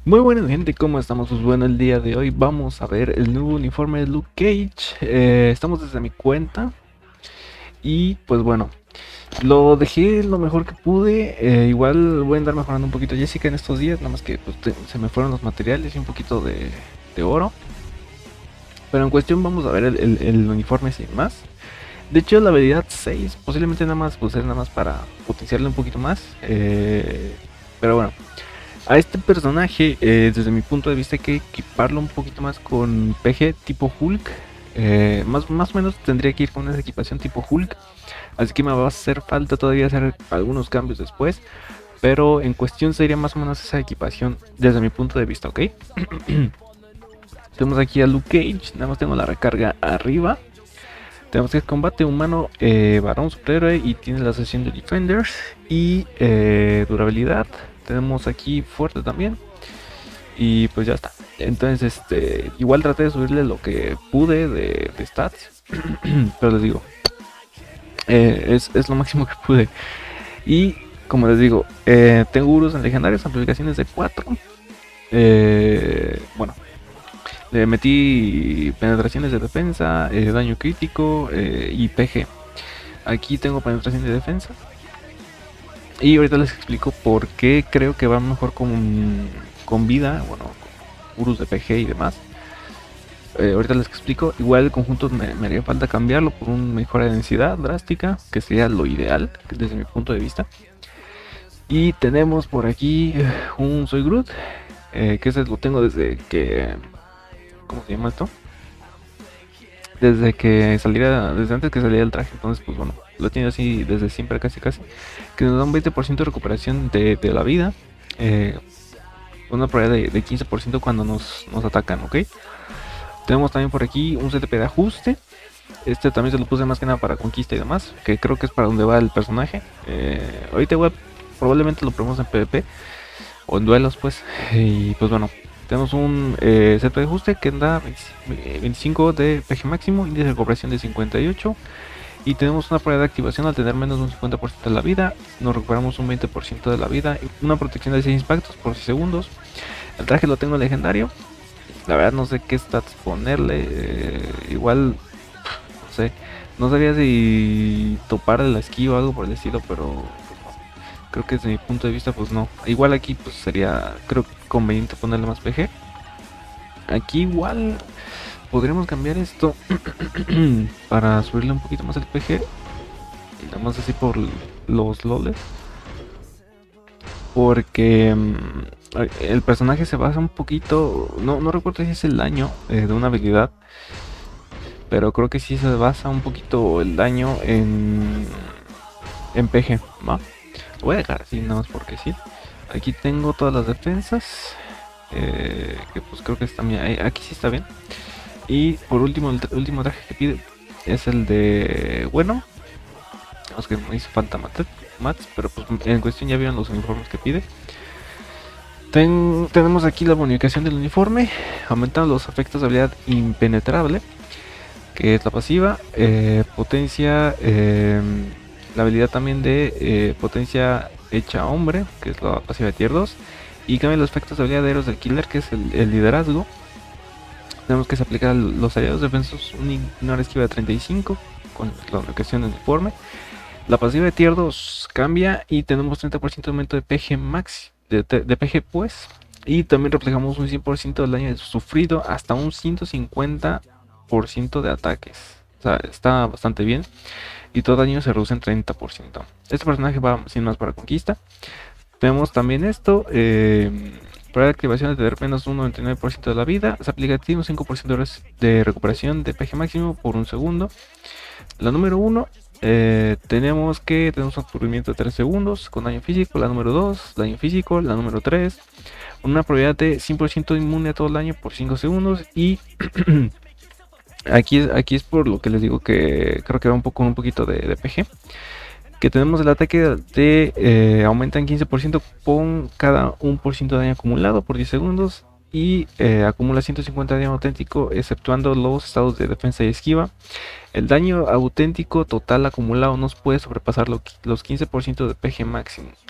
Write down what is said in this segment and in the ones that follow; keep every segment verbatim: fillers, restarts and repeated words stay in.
Muy buena gente, ¿cómo estamos? Pues bueno, el día de hoy vamos a ver el nuevo uniforme de Luke Cage. Eh, estamos desde mi cuenta y pues bueno, lo dejé lo mejor que pude. Eh, igual voy a andar mejorando un poquito a Jessica en estos días, nada más que pues, te- se me fueron los materiales y un poquito de, de oro. Pero en cuestión vamos a ver el, el- el uniforme sin más. De hecho, la habilidad seis posiblemente nada más pues es nada más para potenciarle un poquito más. Eh, pero bueno. A este personaje, eh, desde mi punto de vista, hay que equiparlo un poquito más con P G tipo Hulk. Eh, más, más o menos tendría que ir con esa equipación tipo Hulk. Así que me va a hacer falta todavía hacer algunos cambios después. Pero en cuestión sería más o menos esa equipación desde mi punto de vista, ¿ok? Tenemos aquí a Luke Cage. Nada más tengo la recarga arriba. Tenemos que es combate humano, eh, varón superhéroe y tiene la sesión de Defenders. Y eh, durabilidad. Tenemos aquí fuerte también. Y pues ya está. Entonces, este, igual traté de subirle lo que pude de, de stats. Pero les digo, eh, es, es lo máximo que pude. Y como les digo, eh, tengo Urus en legendarios, amplificaciones de cuatro. Eh, bueno, le metí penetraciones de defensa, eh, daño crítico eh, y P G. Aquí tengo penetración de defensa. Y ahorita les explico por qué creo que va mejor con, con vida, bueno, con Urus de P G y demás. Eh, ahorita les explico. Igual el conjunto me, me haría falta cambiarlo por una mejora de densidad drástica, que sería lo ideal desde mi punto de vista. Y tenemos por aquí eh, un Soy Groot, eh, que ese lo tengo desde que... ¿Cómo se llama esto? Desde que saliera, desde antes que saliera el traje. Entonces, pues bueno, lo he tenido así desde siempre, casi casi. Que nos da un veinte por ciento de recuperación de, de la vida. Eh, una probabilidad de, de quince por ciento cuando nos, nos atacan, ¿ok? Tenemos también por aquí un C T P de ajuste. Este también se lo puse más que nada para conquista y demás, que creo que es para donde va el personaje. Eh, ahorita igual probablemente lo probemos en PvP o en duelos, pues. Y pues bueno, tenemos un eh, set de ajuste que da veinticinco de P G máximo, índice de recuperación de cincuenta y ocho. Y tenemos una prueba de activación al tener menos de un cincuenta por ciento de la vida. Nos recuperamos un veinte por ciento de la vida. Y una protección de seis impactos por seis segundos. El traje lo tengo en legendario. La verdad no sé qué stats ponerle. Eh, igual, no sé. No sabía si topar la esquiva o algo por el estilo, pero pues, no. Creo que desde mi punto de vista, pues no. Igual aquí pues sería, creo, conveniente ponerle más P G. Aquí igual podríamos cambiar esto para subirle un poquito más el P G. Y nada más así por los loles. Porque mm, el personaje se basa un poquito, no, no recuerdo si es el daño eh, de una habilidad, pero creo que sí se basa un poquito el daño en, en P G, ¿va? Lo voy a dejar así nada más porque sí. Aquí tengo todas las defensas, eh, que pues creo que está bien, aquí sí está bien. Y por último, el último traje que pide es el de, bueno, es que me hizo falta mats, pero pues en cuestión ya vieron los uniformes que pide. Ten, tenemos aquí la bonificación del uniforme, aumentando los efectos de habilidad impenetrable, que es la pasiva, eh, potencia, eh, la habilidad también de eh, potencia hecha hombre, que es la pasiva de tier dos, y cambia los efectos de habilidad de héroes del killer, que es el, el liderazgo. Tenemos que se aplicar los aliados defensos una esquiva de treinta y cinco con la bonificación del uniforme. La pasiva de tier dos cambia y tenemos treinta por ciento de aumento de P G max, de, de P G pues. Y también reflejamos un cien por ciento del daño sufrido hasta un ciento cincuenta por ciento de ataques. O sea, está bastante bien. Y todo daño se reduce en treinta por ciento. Este personaje va sin más para conquista. Tenemos también esto. Eh, para la activación de tener menos un noventa y nueve por ciento de la vida. Se aplica un cinco por ciento de recuperación de P G máximo por un segundo. La número uno. Eh, tenemos que tenemos un cubrimiento de tres segundos con daño físico. La número dos, daño físico. La número tres, una probabilidad de cien por ciento inmune a todo el daño por cinco segundos. Y aquí, aquí es por lo que les digo que creo que va un poco un poquito de, de P G. Que tenemos el ataque de eh, aumenta en quince por ciento con cada uno por ciento de daño acumulado por diez segundos. Y eh, acumula ciento cincuenta de daño auténtico, exceptuando los estados de defensa y esquiva. El daño auténtico total acumulado no puede sobrepasar lo, los quince por ciento de P G máximo.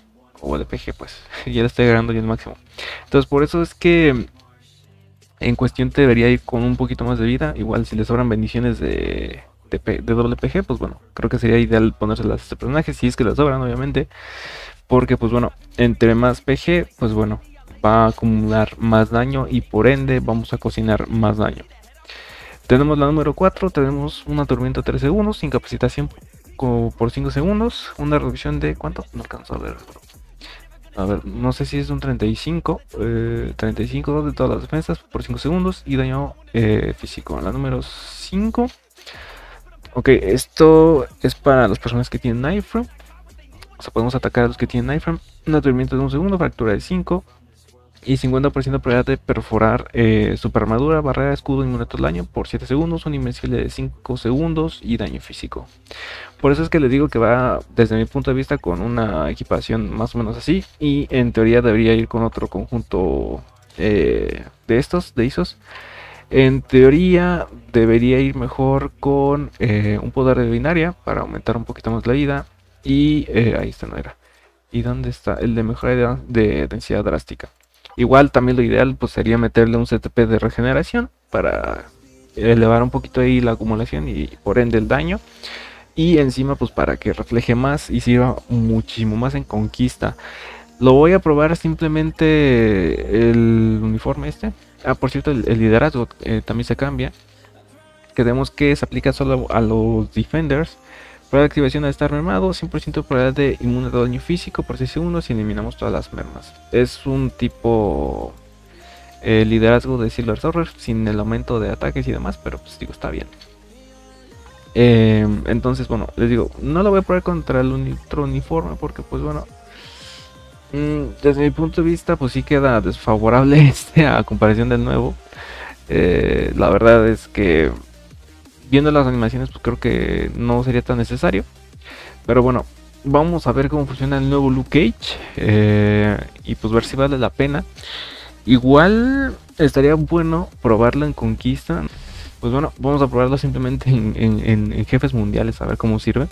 o el P G, pues ya le estoy agarrando ya el máximo. Entonces por eso es que en cuestión te debería ir con un poquito más de vida. Igual si le sobran bendiciones de, de, P- de doble P G, pues bueno, creo que sería ideal ponérselas a este personaje, si es que le sobran obviamente. Porque pues bueno, entre más P G, pues bueno, va a acumular más daño y por ende vamos a cocinar más daño. Tenemos la número cuatro, tenemos una tormenta tres segundos, incapacitación co- por cinco segundos, una reducción de ¿cuánto? No alcanzo a ver. A ver, no sé si es un treinta y cinco, eh, treinta y cinco de todas las defensas por cinco segundos y daño eh, físico. La número cinco. Ok, esto es para las personas que tienen Iframe. O sea, podemos atacar a los que tienen Iframe. Un aturimiento de un segundo, fractura de cinco. Y cincuenta por ciento de probabilidad de perforar eh, super armadura, barrera, escudo inmune a todo el daño por siete segundos. Un invencible de cinco segundos y daño físico. Por eso es que les digo que va, desde mi punto de vista, con una equipación más o menos así. Y en teoría debería ir con otro conjunto eh, de estos, de ISOs. En teoría debería ir mejor con eh, un poder de binaria para aumentar un poquito más la vida. Y eh, ahí está, no era. ¿Y dónde está? El de mejora de, de densidad drástica. Igual también lo ideal pues sería meterle un C T P de regeneración para elevar un poquito ahí la acumulación y por ende el daño. Y encima pues para que refleje más y sirva muchísimo más en conquista. Lo voy a probar simplemente el uniforme este. Ah, por cierto, el, el liderazgo eh, también se cambia. Queremos que se aplica solo a los defenders. Para la activación de estar mermado, cien por ciento de probabilidad de inmune de daño físico por seis segundos y eliminamos todas las mermas. Es un tipo eh, liderazgo de Silver Surfer sin el aumento de ataques y demás, pero pues digo, está bien. Eh, entonces, bueno, les digo, no lo voy a probar contra el otro uniforme porque pues bueno, mmm, desde mi punto de vista pues sí queda desfavorable este a comparación del nuevo. Eh, la verdad es que viendo las animaciones pues creo que no sería tan necesario. Pero bueno, vamos a ver cómo funciona el nuevo Luke Cage eh, y pues ver si vale la pena. Igual estaría bueno probarlo en conquista. Pues bueno, vamos a probarlo simplemente en, en, en, en jefes mundiales a ver cómo sirve.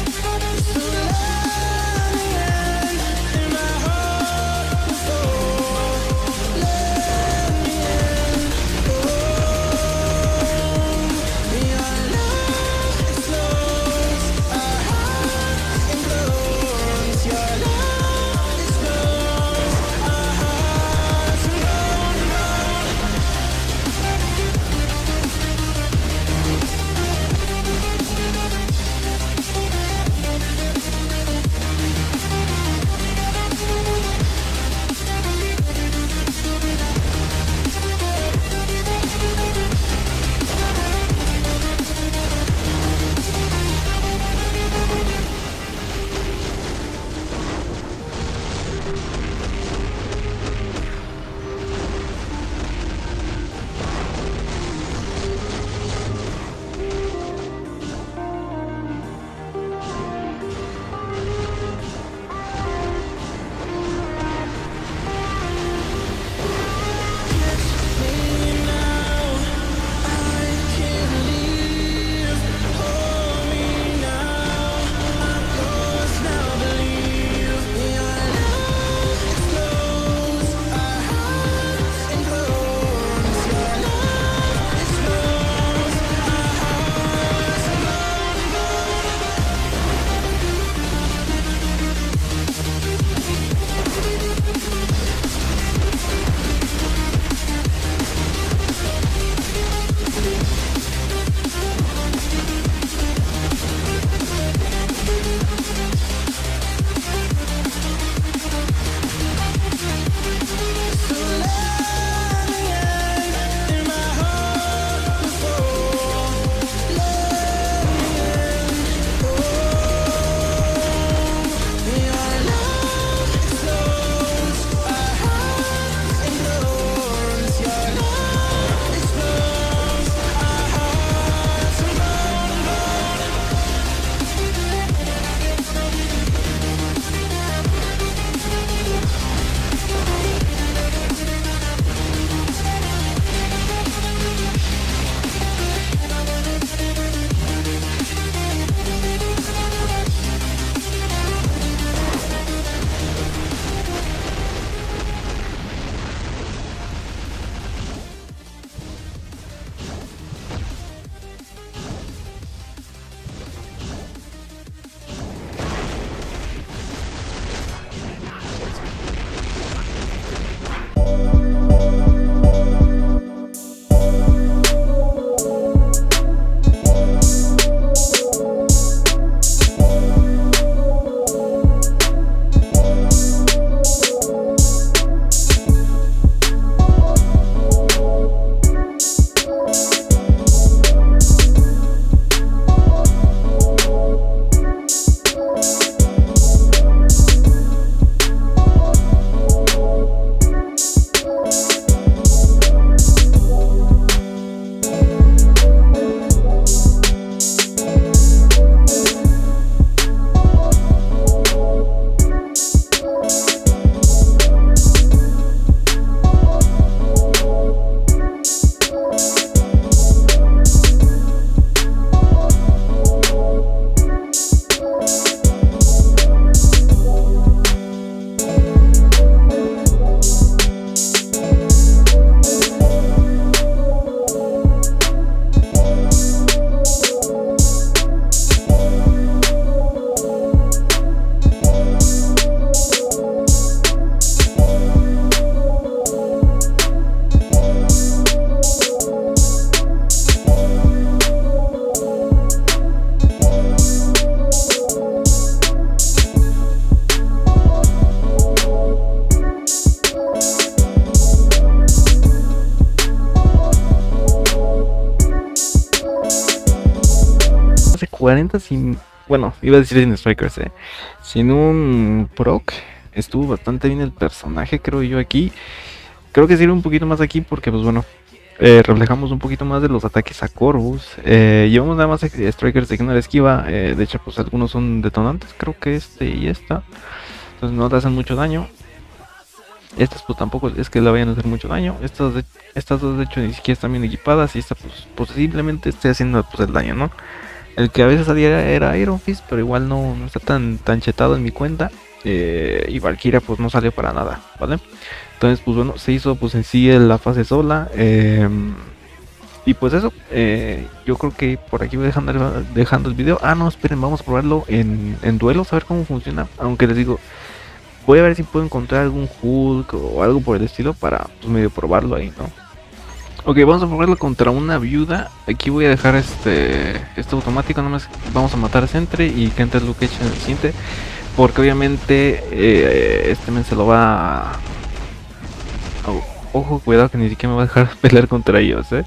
hace cuarenta sin... Bueno, iba a decir sin strikers, eh. Sin un proc. Estuvo bastante bien el personaje, creo yo aquí. Creo que sirve un poquito más aquí porque, pues bueno, eh, reflejamos un poquito más de los ataques a Corvus. Eh, llevamos nada más strikers de ignora esquiva. Eh, de hecho, pues algunos son detonantes, creo que este y esta. Entonces no te hacen mucho daño. Estas pues tampoco es que le vayan a hacer mucho daño. Estas, de, estas dos de hecho ni siquiera están bien equipadas. Y esta pues posiblemente esté haciendo pues el daño, ¿no? El que a veces salía era Iron Fist, pero igual no, no está tan, tan chetado en mi cuenta. Eh, y Valkyria pues no salió para nada, ¿vale? Entonces pues bueno, se hizo pues en sí la fase sola. Eh, y pues eso, eh, yo creo que por aquí voy dejando, dejando el video. Ah no, esperen, vamos a probarlo en, en duelos, a ver cómo funciona. Aunque les digo, voy a ver si puedo encontrar algún Hulk o algo por el estilo para pues medio probarlo ahí, ¿no? Ok, vamos a probarlo contra una viuda. Aquí voy a dejar este este automático, nomás vamos a matar a Sentry y que entre Luke Cage en el siguiente. Porque obviamente eh, este men se lo va a... Oh, ojo, cuidado que ni siquiera me va a dejar pelear contra ellos, eh.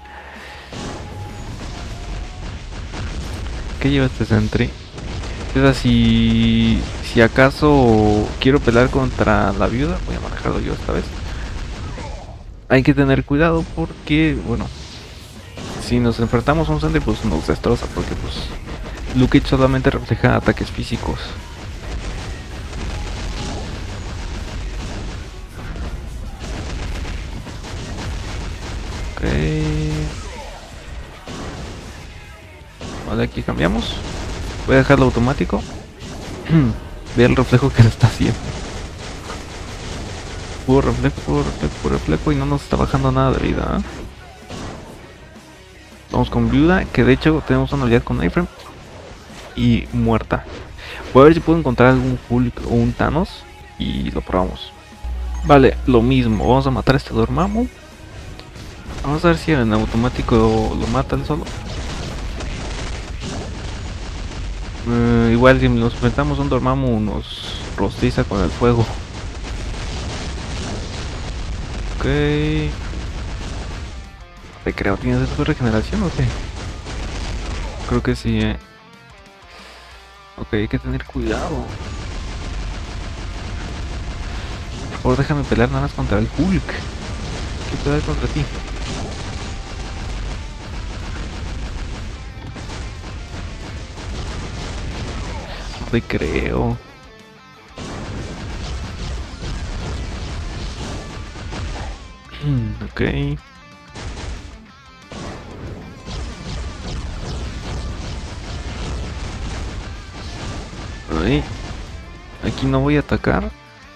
¿Qué lleva este Sentry? O sea, si, si acaso quiero pelear contra la viuda, voy a manejarlo yo esta vez. Hay que tener cuidado porque, bueno, si nos enfrentamos a un Sentry pues nos destroza, porque pues Luke Cage solamente refleja ataques físicos. Ok. Vale, aquí cambiamos. Voy a dejarlo automático. Ve el reflejo que le está haciendo. Puro reflejo, puro reflejo, puro reflejo y no nos está bajando nada de vida, ¿eh? Vamos con viuda, que de hecho tenemos una habilidad con Iframe. Y muerta. Voy a ver si puedo encontrar algún Hulk o un Thanos y lo probamos. Vale, lo mismo, vamos a matar a este Dormammu. Vamos a ver si en automático lo mata él solo. Uh, igual si nos enfrentamos a un Dormammu nos rostiza con el fuego. Ok. Te creo, ¿tienes esto de regeneración o qué? Creo que sí, eh. Ok, hay que tener cuidado. Por favor, déjame pelear nada más contra el Hulk. ¿Qué pelear contra ti? No te creo. Ok. Ahí. Aquí no voy a atacar.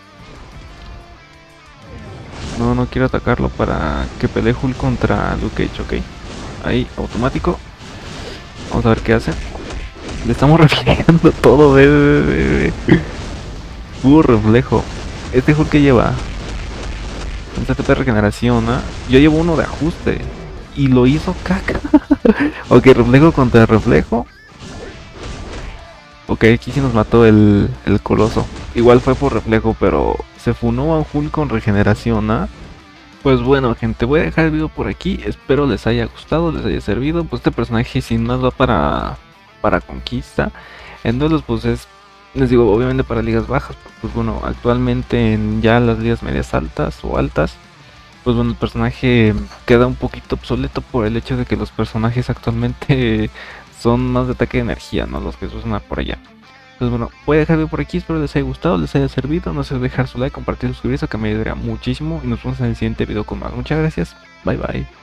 No, no quiero atacarlo para que pelee Hulk contra Luke Cage, ok. Ahí, automático. Vamos a ver qué hace. Le estamos reflejando todo, bebé, bebé. Puro reflejo. Este Hulk que lleva un T P de regeneración, ¿eh? Yo llevo uno de ajuste y lo hizo caca. Ok, reflejo contra reflejo. Ok, aquí sí nos mató el, el coloso. Igual fue por reflejo, pero se funó a un Hulk con regeneración, ¿ah? ¿eh? Pues bueno, gente, voy a dejar el video por aquí. Espero les haya gustado, les haya servido. Pues este personaje sin más va para, para conquista. En duelos pues es, les digo, obviamente para ligas bajas. Pues bueno, actualmente en ya las ligas medias altas o altas, pues bueno, el personaje queda un poquito obsoleto por el hecho de que los personajes actualmente son más de ataque de energía, ¿no? Los que se usan por allá. Entonces bueno, voy a dejar el video por aquí, espero les haya gustado, les haya servido. No se olviden dejar su like, compartir, suscribirse, que me ayudaría muchísimo. Y nos vemos en el siguiente video con más. Muchas gracias, bye bye.